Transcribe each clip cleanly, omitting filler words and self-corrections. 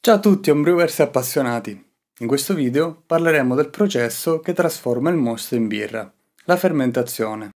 Ciao a tutti homebrewers appassionati! In questo video parleremo del processo che trasforma il mosto in birra, la fermentazione.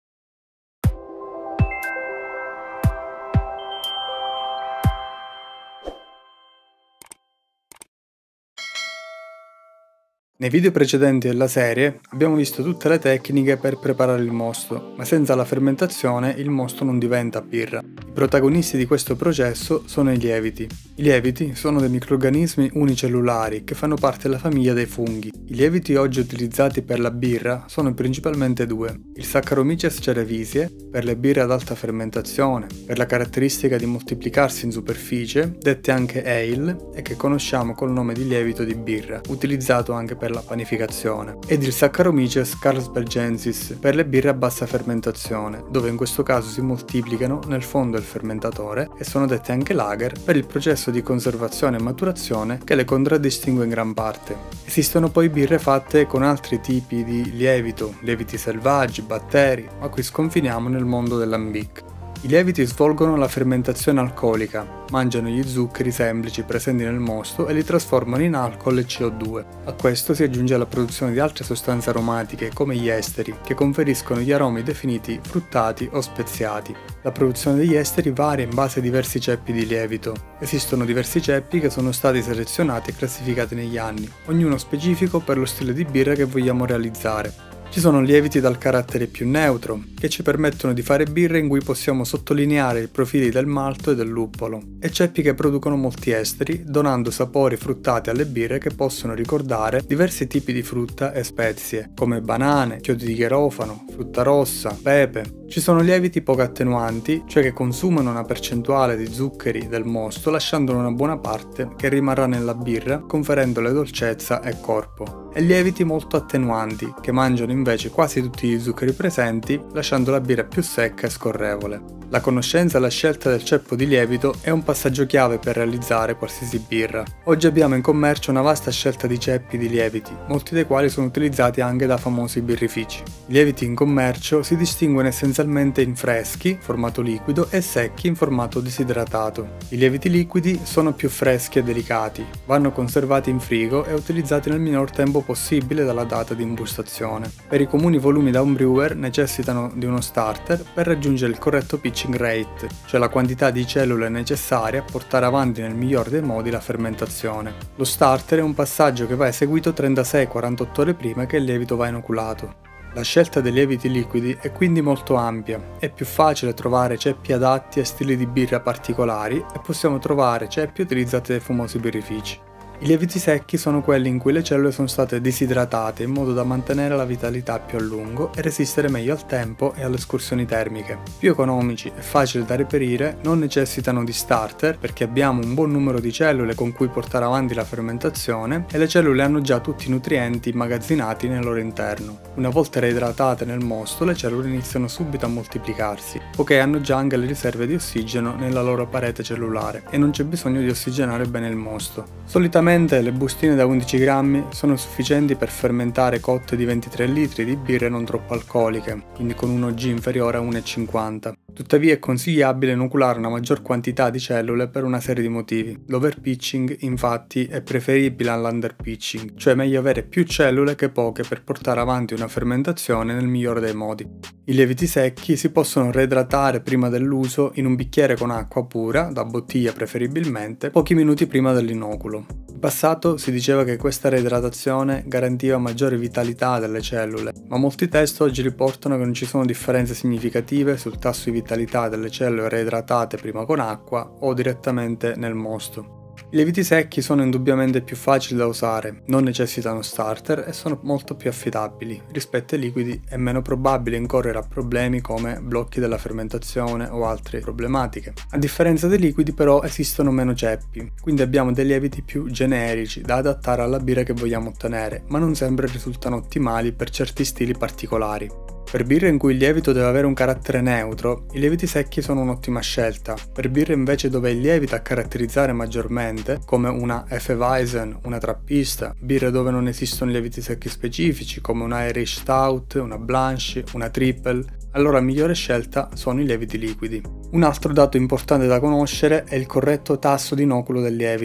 Nei video precedenti della serie abbiamo visto tutte le tecniche per preparare il mosto, ma senza la fermentazione il mosto non diventa birra. I protagonisti di questo processo sono i lieviti. I lieviti sono dei microrganismi unicellulari che fanno parte della famiglia dei funghi. I lieviti oggi utilizzati per la birra sono principalmente due: il Saccharomyces cerevisiae per le birre ad alta fermentazione, per la caratteristica di moltiplicarsi in superficie, dette anche ale e che conosciamo col nome di lievito di birra, utilizzato anche per la panificazione, ed il Saccharomyces carlsbergensis per le birre a bassa fermentazione, dove in questo caso si moltiplicano nel fondo del fermentatore e sono dette anche lager per il processo di conservazione e maturazione che le contraddistingue in gran parte. Esistono poi birre fatte con altri tipi di lievito, lieviti selvaggi, batteri, ma qui sconfiniamo nel mondo dell'ambic. I lieviti svolgono la fermentazione alcolica, mangiano gli zuccheri semplici presenti nel mosto e li trasformano in alcol e CO2. A questo si aggiunge la produzione di altre sostanze aromatiche come gli esteri, che conferiscono gli aromi definiti fruttati o speziati. La produzione degli esteri varia in base a diversi ceppi di lievito. Esistono diversi ceppi che sono stati selezionati e classificati negli anni, ognuno specifico per lo stile di birra che vogliamo realizzare. Ci sono lieviti dal carattere più neutro, che ci permettono di fare birre in cui possiamo sottolineare i profili del malto e del luppolo, e ceppi che producono molti esteri, donando sapori fruttati alle birre che possono ricordare diversi tipi di frutta e spezie, come banane, chiodi di garofano, frutta rossa, pepe. Ci sono lieviti poco attenuanti, cioè che consumano una percentuale di zuccheri del mosto lasciandone una buona parte che rimarrà nella birra, conferendole dolcezza e corpo. E lieviti molto attenuanti, che mangiano invece quasi tutti gli zuccheri presenti, lasciando la birra più secca e scorrevole. La conoscenza e la scelta del ceppo di lievito è un passaggio chiave per realizzare qualsiasi birra. Oggi abbiamo in commercio una vasta scelta di ceppi di lieviti, molti dei quali sono utilizzati anche da famosi birrifici. I lieviti in commercio si distinguono essenzialmente in freschi, formato liquido, e secchi in formato disidratato. I lieviti liquidi sono più freschi e delicati, vanno conservati in frigo e utilizzati nel minor tempo possibile dalla data di imbustazione. Per i comuni volumi da homebrewer necessitano di uno starter per raggiungere il corretto pitching rate, cioè la quantità di cellule necessarie a portare avanti nel miglior dei modi la fermentazione. Lo starter è un passaggio che va eseguito 36-48 ore prima che il lievito va inoculato. La scelta dei lieviti liquidi è quindi molto ampia, è più facile trovare ceppi adatti a stili di birra particolari e possiamo trovare ceppi utilizzati dai famosi birrifici. I lieviti secchi sono quelli in cui le cellule sono state disidratate in modo da mantenere la vitalità più a lungo e resistere meglio al tempo e alle escursioni termiche. Più economici e facili da reperire, non necessitano di starter perché abbiamo un buon numero di cellule con cui portare avanti la fermentazione e le cellule hanno già tutti i nutrienti immagazzinati nel loro interno. Una volta reidratate nel mosto, le cellule iniziano subito a moltiplicarsi, poiché hanno già anche le riserve di ossigeno nella loro parete cellulare e non c'è bisogno di ossigenare bene il mosto. Solitamente le bustine da 11 grammi sono sufficienti per fermentare cotte di 23 litri di birre non troppo alcoliche, quindi con un OG inferiore a 1,50. Tuttavia è consigliabile inoculare una maggior quantità di cellule per una serie di motivi. L'overpitching infatti è preferibile all'underpitching, cioè meglio avere più cellule che poche per portare avanti una fermentazione nel migliore dei modi. I lieviti secchi si possono reidratare prima dell'uso in un bicchiere con acqua pura, da bottiglia preferibilmente, pochi minuti prima dell'inoculo. In passato si diceva che questa reidratazione garantiva maggiore vitalità delle cellule, ma molti test oggi riportano che non ci sono differenze significative sul tasso di vitalità delle cellule reidratate prima con acqua o direttamente nel mosto. I lieviti secchi sono indubbiamente più facili da usare, non necessitano starter e sono molto più affidabili. Rispetto ai liquidi è meno probabile incorrere a problemi come blocchi della fermentazione o altre problematiche. A differenza dei liquidi però esistono meno ceppi, quindi abbiamo dei lieviti più generici da adattare alla birra che vogliamo ottenere, ma non sempre risultano ottimali per certi stili particolari. Per birre in cui il lievito deve avere un carattere neutro, i lieviti secchi sono un'ottima scelta. Per birre invece dove è il lievito a caratterizzare maggiormente, come una Hefeweizen, una trappista, birre dove non esistono lieviti secchi specifici, come una Irish Stout, una Blanche, una Triple, allora migliore scelta sono i lieviti liquidi. Un altro dato importante da conoscere è il corretto tasso di inoculo del lievito.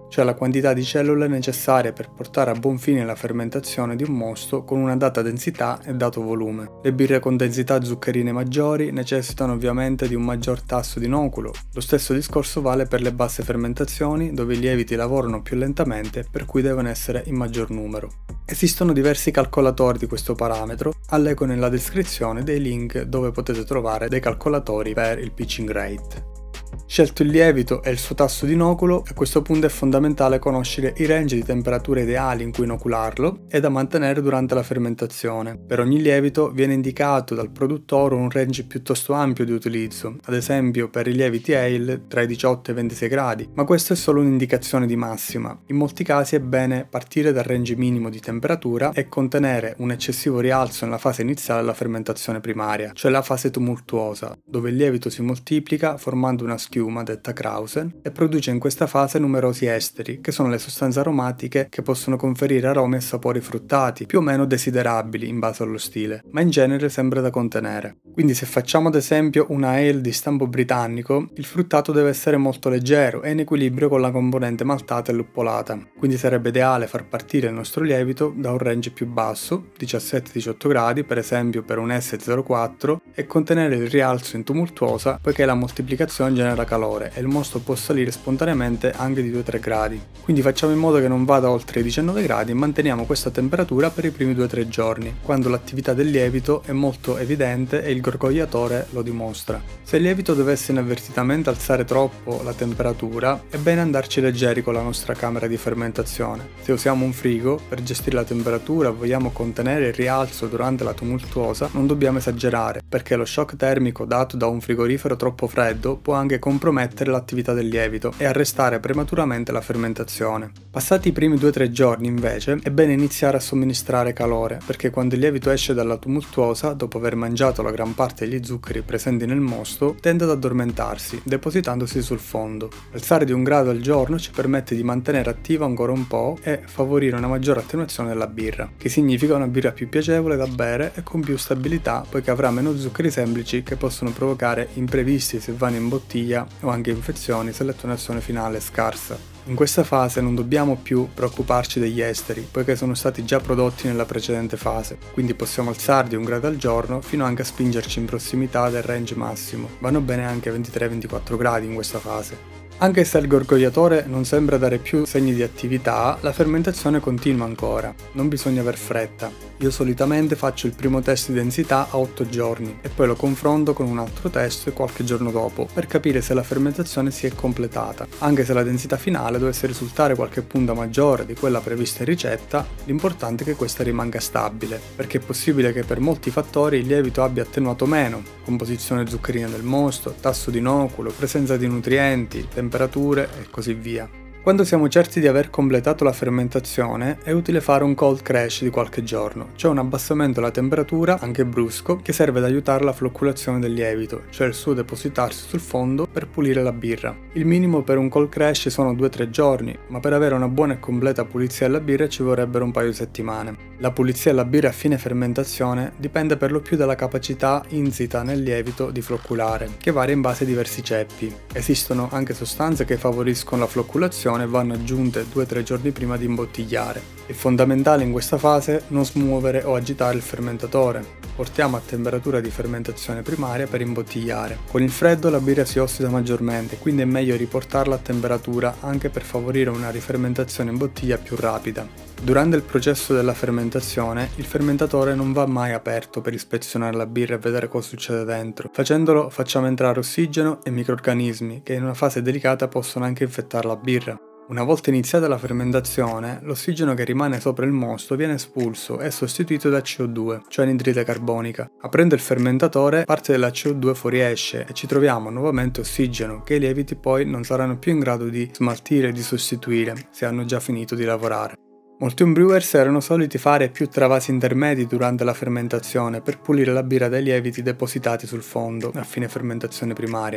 cioè la quantità di cellule necessarie per portare a buon fine la fermentazione di un mosto con una data densità e dato volume. Le birre con densità zuccherine maggiori necessitano ovviamente di un maggior tasso di inoculo. Lo stesso discorso vale per le basse fermentazioni, dove i lieviti lavorano più lentamente, per cui devono essere in maggior numero. Esistono diversi calcolatori di questo parametro, allego nella descrizione dei link dove potete trovare dei calcolatori per il pitching rate. Scelto il lievito e il suo tasso di inoculo, a questo punto è fondamentale conoscere i range di temperatura ideali in cui inocularlo e da mantenere durante la fermentazione. Per ogni lievito viene indicato dal produttore un range piuttosto ampio di utilizzo, ad esempio per i lieviti ale tra i 18 e i 26 gradi, ma questo è solo un'indicazione di massima. In molti casi è bene partire dal range minimo di temperatura e contenere un eccessivo rialzo nella fase iniziale della fermentazione primaria, cioè la fase tumultuosa, dove il lievito si moltiplica formando una schiuma detta Krausen e produce in questa fase numerosi esteri, che sono le sostanze aromatiche che possono conferire aromi e sapori fruttati, più o meno desiderabili in base allo stile, ma in genere sempre da contenere. Quindi se facciamo ad esempio una ale di stampo britannico, il fruttato deve essere molto leggero e in equilibrio con la componente maltata e luppolata, quindi sarebbe ideale far partire il nostro lievito da un range più basso, 17-18 gradi per esempio per un S04, e contenere il rialzo in tumultuosa poiché la moltiplicazione genera calore e il mosto può salire spontaneamente anche di 2-3 gradi. Quindi facciamo in modo che non vada oltre i 19 gradi e manteniamo questa temperatura per i primi 2-3 giorni, quando l'attività del lievito è molto evidente e il gorgogliatore lo dimostra. Se il lievito dovesse inavvertitamente alzare troppo la temperatura, è bene andarci leggeri con la nostra camera di fermentazione. Se usiamo un frigo, per gestire la temperatura vogliamo contenere il rialzo durante la tumultuosa, non dobbiamo esagerare, perché lo shock termico dato da un frigorifero troppo freddo può anche compromettere l'attività del lievito e arrestare prematuramente la fermentazione. Passati i primi 2-3 giorni invece è bene iniziare a somministrare calore, perché quando il lievito esce dalla tumultuosa, dopo aver mangiato la gran parte degli zuccheri presenti nel mosto, tende ad addormentarsi, depositandosi sul fondo. Alzare di 1 grado al giorno ci permette di mantenere attiva ancora un po' e favorire una maggiore attenuazione della birra, che significa una birra più piacevole da bere e con più stabilità, poiché avrà meno zuccheri semplici che possono provocare imprevisti se vanno in bottiglia o anche infezioni se l'attenuazione finale è scarsa. In questa fase non dobbiamo più preoccuparci degli esteri, poiché sono stati già prodotti nella precedente fase, quindi possiamo alzare di 1 grado al giorno fino anche a spingerci in prossimità del range massimo. Vanno bene anche 23-24 gradi in questa fase. Anche se il gorgogliatore non sembra dare più segni di attività, la fermentazione continua ancora, non bisogna aver fretta. Io solitamente faccio il primo test di densità a 8 giorni e poi lo confronto con un altro test qualche giorno dopo per capire se la fermentazione si è completata. Anche se la densità finale dovesse risultare qualche punta maggiore di quella prevista in ricetta, l'importante è che questa rimanga stabile, perché è possibile che per molti fattori il lievito abbia attenuato meno, composizione zuccherina del mosto, tasso di inoculo, presenza di nutrienti, temperature e così via. Quando siamo certi di aver completato la fermentazione, è utile fare un cold crash di qualche giorno, cioè un abbassamento della temperatura, anche brusco, che serve ad aiutare la flocculazione del lievito, cioè il suo depositarsi sul fondo per pulire la birra. Il minimo per un cold crash sono 2-3 giorni, ma per avere una buona e completa pulizia della birra ci vorrebbero un paio di settimane. La pulizia della birra a fine fermentazione dipende per lo più dalla capacità insita nel lievito di flocculare, che varia in base ai diversi ceppi. Esistono anche sostanze che favoriscono la flocculazione e vanno aggiunte 2-3 giorni prima di imbottigliare. È fondamentale in questa fase non smuovere o agitare il fermentatore. Portiamo a temperatura di fermentazione primaria per imbottigliare. Con il freddo la birra si ossida maggiormente, quindi è meglio riportarla a temperatura anche per favorire una rifermentazione in bottiglia più rapida. Durante il processo della fermentazione, il fermentatore non va mai aperto per ispezionare la birra e vedere cosa succede dentro. Facendolo facciamo entrare ossigeno e microrganismi che in una fase delicata possono anche infettare la birra. Una volta iniziata la fermentazione, l'ossigeno che rimane sopra il mosto viene espulso e sostituito da CO2, cioè anidride carbonica. Aprendo il fermentatore, parte della CO2 fuoriesce e ci troviamo nuovamente ossigeno, che i lieviti poi non saranno più in grado di smaltire e di sostituire, se hanno già finito di lavorare. Molti homebrewers erano soliti fare più travasi intermedi durante la fermentazione per pulire la birra dai lieviti depositati sul fondo a fine fermentazione primaria.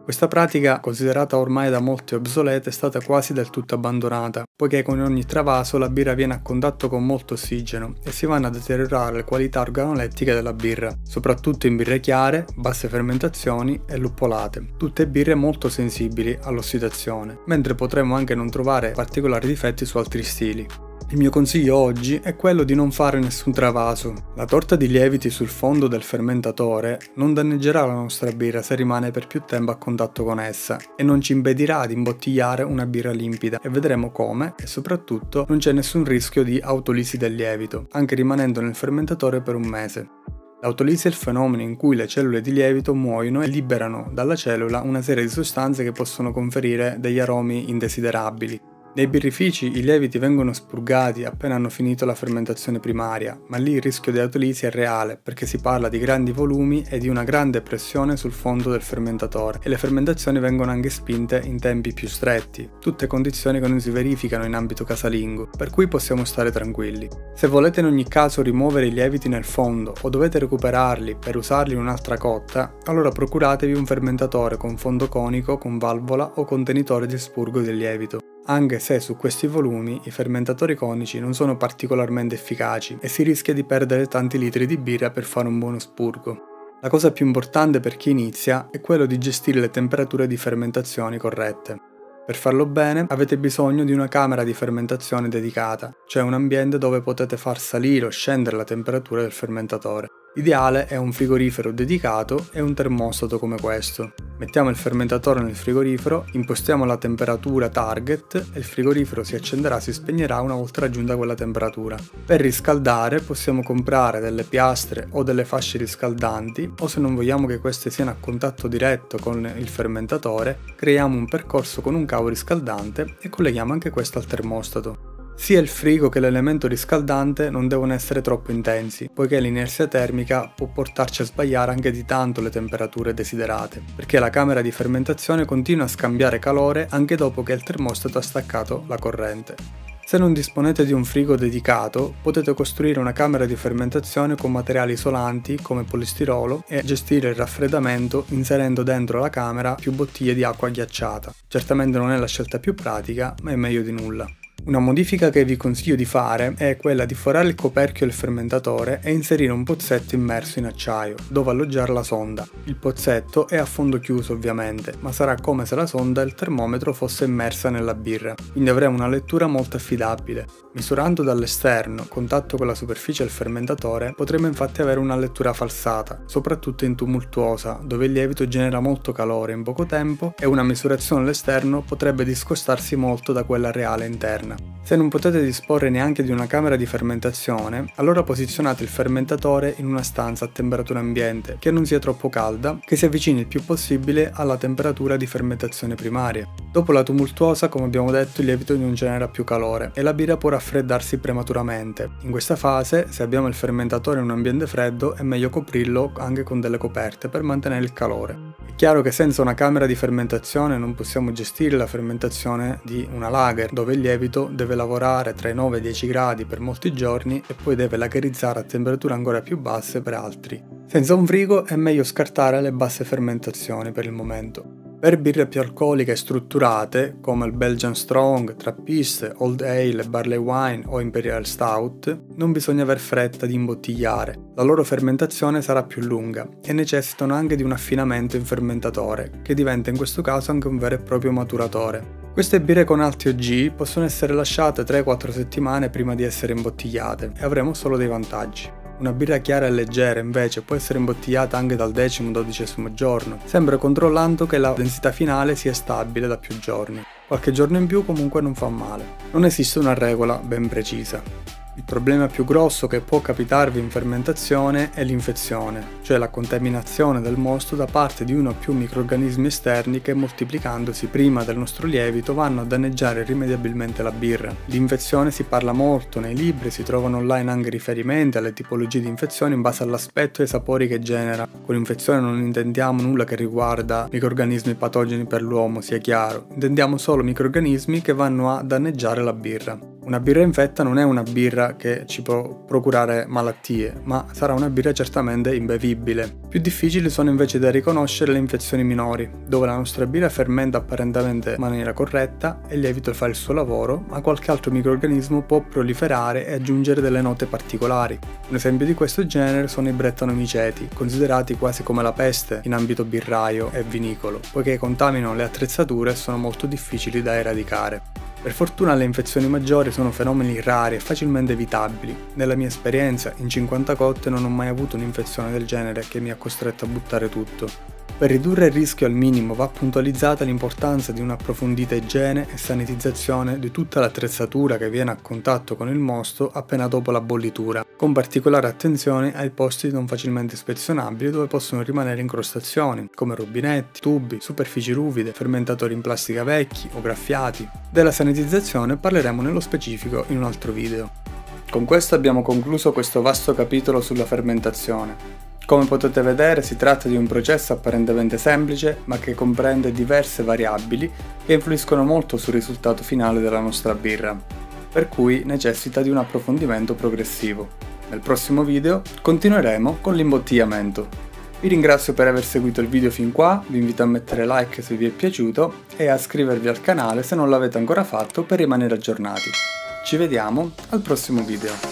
Questa pratica, considerata ormai da molti obsoleta, è stata quasi del tutto abbandonata, poiché con ogni travaso la birra viene a contatto con molto ossigeno e si vanno a deteriorare le qualità organolettiche della birra, soprattutto in birre chiare, basse fermentazioni e luppolate, tutte birre molto sensibili all'ossidazione, mentre potremmo anche non trovare particolari difetti su altri stili. Il mio consiglio oggi è quello di non fare nessun travaso. La torta di lieviti sul fondo del fermentatore non danneggerà la nostra birra se rimane per più tempo a contatto con essa e non ci impedirà di imbottigliare una birra limpida, e vedremo come e soprattutto non c'è nessun rischio di autolisi del lievito, anche rimanendo nel fermentatore per un mese. L'autolisi è il fenomeno in cui le cellule di lievito muoiono e liberano dalla cellula una serie di sostanze che possono conferire degli aromi indesiderabili. Nei birrifici i lieviti vengono spurgati appena hanno finito la fermentazione primaria, ma lì il rischio di autolisi è reale perché si parla di grandi volumi e di una grande pressione sul fondo del fermentatore e le fermentazioni vengono anche spinte in tempi più stretti, tutte condizioni che non si verificano in ambito casalingo, per cui possiamo stare tranquilli. Se volete in ogni caso rimuovere i lieviti nel fondo o dovete recuperarli per usarli in un'altra cotta, allora procuratevi un fermentatore con fondo conico con valvola o contenitore di spurgo del lievito. Anche se su questi volumi i fermentatori conici non sono particolarmente efficaci e si rischia di perdere tanti litri di birra per fare un buono spurgo. La cosa più importante per chi inizia è quello di gestire le temperature di fermentazione corrette. Per farlo bene avete bisogno di una camera di fermentazione dedicata, cioè un ambiente dove potete far salire o scendere la temperatura del fermentatore. L'ideale è un frigorifero dedicato e un termostato come questo. Mettiamo il fermentatore nel frigorifero, impostiamo la temperatura target e il frigorifero si accenderà e si spegnerà una volta raggiunta quella temperatura. Per riscaldare possiamo comprare delle piastre o delle fasce riscaldanti, o se non vogliamo che queste siano a contatto diretto con il fermentatore, creiamo un percorso con un cavo riscaldante e colleghiamo anche questo al termostato. Sia il frigo che l'elemento riscaldante non devono essere troppo intensi, poiché l'inerzia termica può portarci a sbagliare anche di tanto le temperature desiderate, perché la camera di fermentazione continua a scambiare calore anche dopo che il termostato ha staccato la corrente. Se non disponete di un frigo dedicato, potete costruire una camera di fermentazione con materiali isolanti come polistirolo e gestire il raffreddamento inserendo dentro la camera più bottiglie di acqua ghiacciata. Certamente non è la scelta più pratica, ma è meglio di nulla. Una modifica che vi consiglio di fare è quella di forare il coperchio del fermentatore e inserire un pozzetto immerso in acciaio, dove alloggiare la sonda. Il pozzetto è a fondo chiuso ovviamente, ma sarà come se la sonda e il termometro fosse immersa nella birra, quindi avremo una lettura molto affidabile. Misurando dall'esterno, contatto con la superficie del fermentatore, potremo infatti avere una lettura falsata, soprattutto in tumultuosa, dove il lievito genera molto calore in poco tempo e una misurazione all'esterno potrebbe discostarsi molto da quella reale interna. Se non potete disporre neanche di una camera di fermentazione, allora posizionate il fermentatore in una stanza a temperatura ambiente, che non sia troppo calda, che si avvicini il più possibile alla temperatura di fermentazione primaria. Dopo la tumultuosa, come abbiamo detto, il lievito non genera più calore e la birra può raffreddarsi prematuramente. In questa fase, se abbiamo il fermentatore in un ambiente freddo, è meglio coprirlo anche con delle coperte per mantenere il calore. È chiaro che senza una camera di fermentazione non possiamo gestire la fermentazione di una lager, dove il lievito deve lavorare tra i 9 e i 10 gradi per molti giorni e poi deve lagerizzare a temperature ancora più basse per altri. Senza un frigo è meglio scartare le basse fermentazioni per il momento. Per birre più alcoliche e strutturate, come il Belgian Strong, Trappiste, Old Ale, Barley Wine o Imperial Stout, non bisogna aver fretta di imbottigliare. La loro fermentazione sarà più lunga e necessitano anche di un affinamento in fermentatore, che diventa in questo caso anche un vero e proprio maturatore. Queste birre con alti OG possono essere lasciate 3-4 settimane prima di essere imbottigliate e avremo solo dei vantaggi. Una birra chiara e leggera invece può essere imbottigliata anche dal 10-12 giorno, sempre controllando che la densità finale sia stabile da più giorni. Qualche giorno in più comunque non fa male. Non esiste una regola ben precisa. Il problema più grosso che può capitarvi in fermentazione è l'infezione, cioè la contaminazione del mosto da parte di uno o più microrganismi esterni che, moltiplicandosi prima del nostro lievito, vanno a danneggiare irrimediabilmente la birra. Di infezione si parla molto nei libri, si trovano online anche riferimenti alle tipologie di infezione in base all'aspetto e ai sapori che genera. Con infezione non intendiamo nulla che riguarda microrganismi patogeni per l'uomo, sia chiaro, intendiamo solo microrganismi che vanno a danneggiare la birra. Una birra infetta non è una birra che ci può procurare malattie, ma sarà una birra certamente imbevibile. Più difficili sono invece da riconoscere le infezioni minori, dove la nostra birra fermenta apparentemente in maniera corretta e il lievito fa il suo lavoro, ma qualche altro microrganismo può proliferare e aggiungere delle note particolari. Un esempio di questo genere sono i brettanomiceti, considerati quasi come la peste in ambito birraio e vinicolo, poiché contaminano le attrezzature e sono molto difficili da eradicare. Per fortuna le infezioni maggiori sono fenomeni rari e facilmente evitabili. Nella mia esperienza, in 50 cotte non ho mai avuto un'infezione del genere che mi ha costretto a buttare tutto. Per ridurre il rischio al minimo va puntualizzata l'importanza di un'approfondita igiene e sanitizzazione di tutta l'attrezzatura che viene a contatto con il mosto appena dopo la bollitura, con particolare attenzione ai posti non facilmente ispezionabili dove possono rimanere incrostazioni, come rubinetti, tubi, superfici ruvide, fermentatori in plastica vecchi o graffiati. Della sanitizzazione parleremo nello specifico in un altro video. Con questo abbiamo concluso questo vasto capitolo sulla fermentazione. Come potete vedere si tratta di un processo apparentemente semplice ma che comprende diverse variabili che influiscono molto sul risultato finale della nostra birra, per cui necessita di un approfondimento progressivo. Nel prossimo video continueremo con l'imbottigliamento. Vi ringrazio per aver seguito il video fin qua, vi invito a mettere like se vi è piaciuto e a iscrivervi al canale se non l'avete ancora fatto per rimanere aggiornati. Ci vediamo al prossimo video.